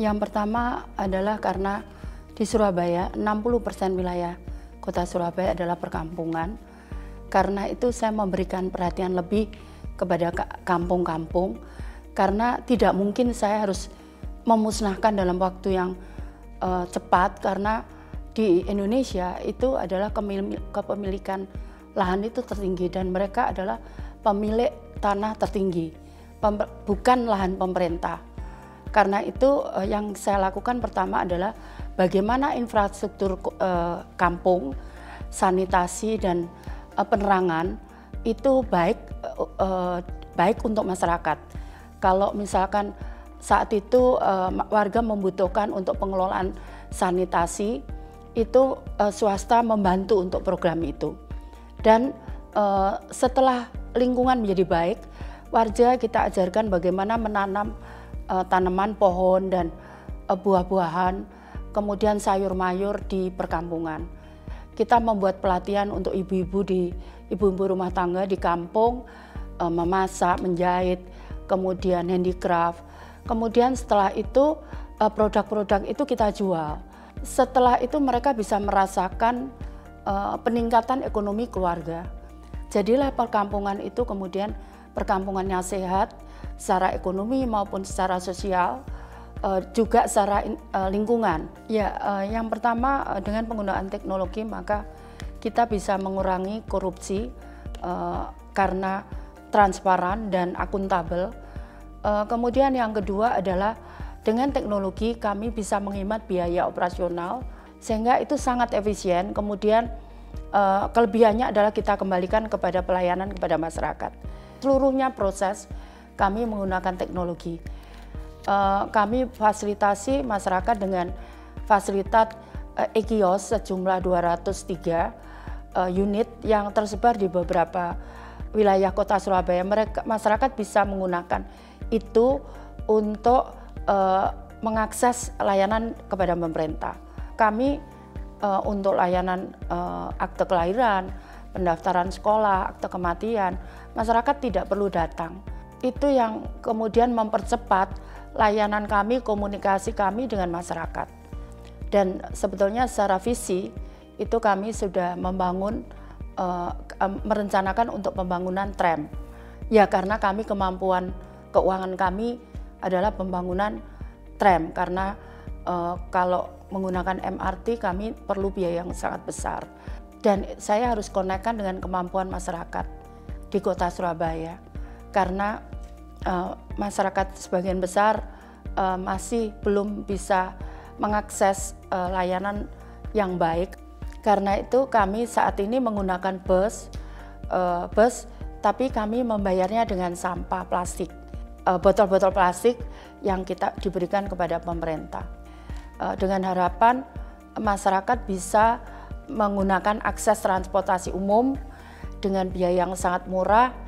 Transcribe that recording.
Yang pertama adalah karena di Surabaya 60% wilayah kota Surabaya adalah perkampungan. Karena itu saya memberikan perhatian lebih kepada kampung-kampung, karena tidak mungkin saya harus memusnahkan dalam waktu yang cepat, karena di Indonesia itu adalah kepemilikan lahan itu tertinggi dan mereka adalah pemilik tanah tertinggi, bukan lahan pemerintah. Karena itu yang saya lakukan pertama adalah bagaimana infrastruktur kampung, sanitasi dan penerangan itu baik untuk masyarakat. Kalau misalkan saat itu warga membutuhkan untuk pengelolaan sanitasi, itu swasta membantu untuk program itu. Dan setelah lingkungan menjadi baik, warga kita ajarkan bagaimana menanam tanaman pohon dan buah-buahan, kemudian sayur mayur di perkampungan. Kita membuat pelatihan untuk ibu-ibu rumah tangga di kampung, memasak, menjahit, kemudian handicraft. Kemudian setelah itu produk-produk itu kita jual. Setelah itu mereka bisa merasakan peningkatan ekonomi keluarga. Jadilah perkampungan itu kemudian perkampungannya sehat secara ekonomi maupun secara sosial, juga secara lingkungan. Ya, yang pertama dengan penggunaan teknologi maka kita bisa mengurangi korupsi karena transparan dan akuntabel. Kemudian yang kedua adalah dengan teknologi kami bisa menghemat biaya operasional sehingga itu sangat efisien. Kemudian kelebihannya adalah kita kembalikan kepada pelayanan kepada masyarakat. Seluruhnya proses kami menggunakan teknologi. Kami fasilitasi masyarakat dengan fasilitas e-kios sejumlah 203 unit yang tersebar di beberapa wilayah kota Surabaya. Masyarakat bisa menggunakan itu untuk mengakses layanan kepada pemerintah. Kami untuk layanan akte kelahiran, pendaftaran sekolah, akte kematian, masyarakat tidak perlu datang. Itu yang kemudian mempercepat layanan kami, komunikasi kami dengan masyarakat. Dan sebetulnya secara visi itu kami sudah merencanakan untuk pembangunan tram. Ya, karena kami kemampuan keuangan kami adalah pembangunan tram, karena kalau menggunakan MRT kami perlu biaya yang sangat besar. Dan saya harus konekkan dengan kemampuan masyarakat di kota Surabaya, karena masyarakat sebagian besar masih belum bisa mengakses layanan yang baik. Karena itu kami saat ini menggunakan bus, tapi kami membayarnya dengan sampah plastik, botol-botol plastik yang kita diberikan kepada pemerintah. Dengan harapan masyarakat bisa menggunakan akses transportasi umum dengan biaya yang sangat murah